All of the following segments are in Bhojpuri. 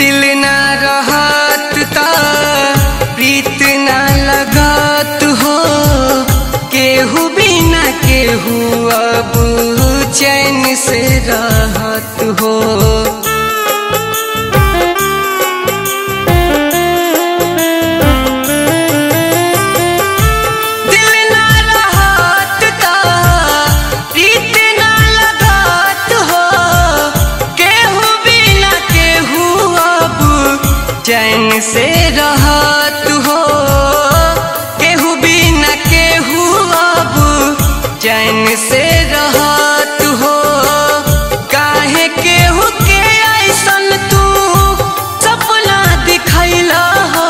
दिल ना रहत ता प्रीत ना लगत हो, केहू बिना केहू अब चैन से रहत हो। दिल ना रहत ता प्रीत ना लगत हो, केहू बिना केहू अब चैन से रहत हो, केहू बिना केहू अब चैन से रहत हो। काहे केहू के ऐसन तू सपना दिखैला हो,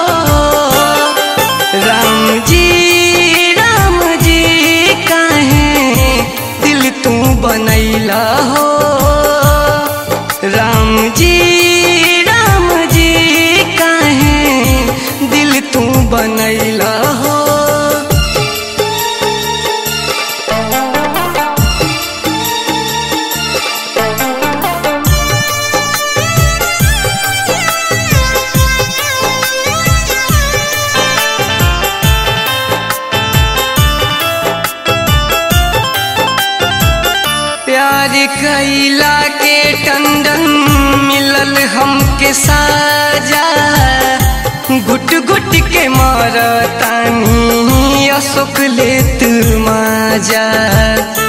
राम जी काहे दिल तू बनैला हो, राम जी काहे दिल तू बनैला हो। प्यार कैला के टंडन मिलल हमके साजा, घुट घुट के मारतानी अशोक लेत माजा।